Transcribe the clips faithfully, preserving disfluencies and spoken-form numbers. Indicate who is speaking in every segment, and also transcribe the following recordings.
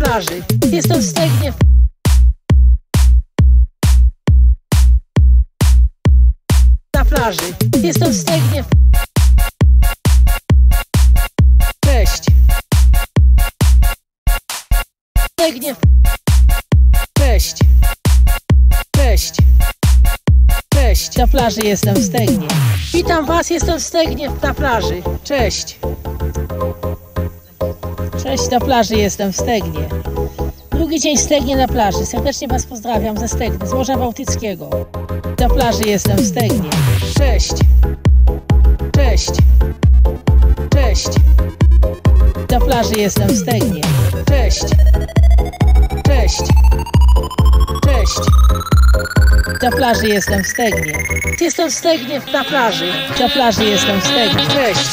Speaker 1: plaży. Jestem w Stegnie. Na plaży. Jestem w Stegnie. Cześć. Stegnie. Cześć. Cześć. Cześć. Na plaży jestem w Stegnie. Witam was, jestem w Stegnie na plaży. Cześć. Cześć, na plaży jestem w Stegnie. Drugi dzień w Stegnie na plaży. Serdecznie was pozdrawiam ze Stegny, z Morza Bałtyckiego. Na plaży jestem w Stegnie. Cześć. Cześć. Cześć. Na plaży jestem w Stegnie. Cześć. Cześć. Cześć. Na plaży jestem w Stegnie. Jestem w Stegnie na plaży. Na plaży jestem w Stegnie. Cześć.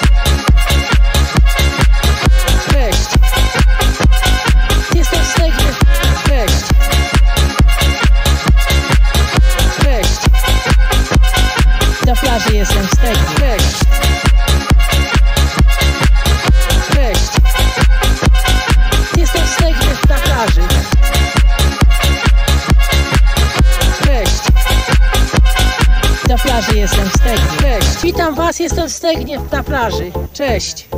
Speaker 1: Cześć. Jestem w Stegnie. Cześć. Cześć. Na plaży jestem w Stegnie. Cześć. Cześć. Jestem w Stegnie na plaży. Cześć. Na plaży jestem w Stegnie. Cześć. Witam was, jestem w Stegnie na plaży. Cześć.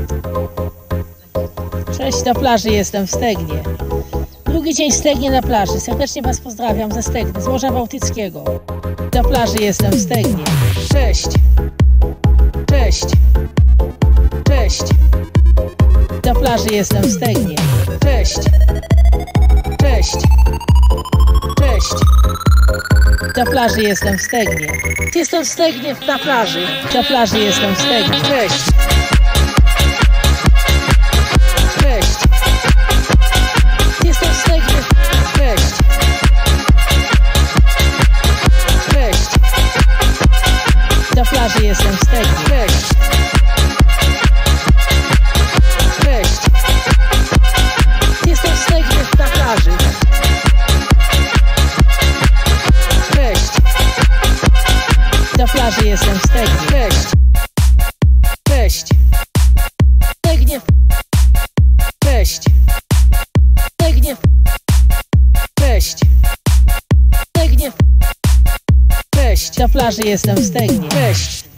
Speaker 1: Cześć, na plaży jestem w Stegnie. Drugi dzień w Stegnie na plaży. Serdecznie was pozdrawiam ze Stegny, z Morza Bałtyckiego. Na plaży jestem w Stegnie. Cześć. Cześć. Cześć. Na plaży jestem w Stegnie. Cześć. Cześć. Cześć. Na plaży jestem w Stegnie. Jestem w Stegnie na plaży. Na plaży jestem w Stegnie. Cześć. Cześć. Jestem w Stegnie. Cześć. Cześć. Na plaży jestem w Stegnie. Cześć. Cześć. Jestem w Stegnie na plaży. Cześć. Na plaży jestem w Stegnie. Cześć. Cześć. Stegnie. Cześć. Stegnie. Cześć. Stegnie. Cześć. Na plaży jestem w Stegnie. Cześć.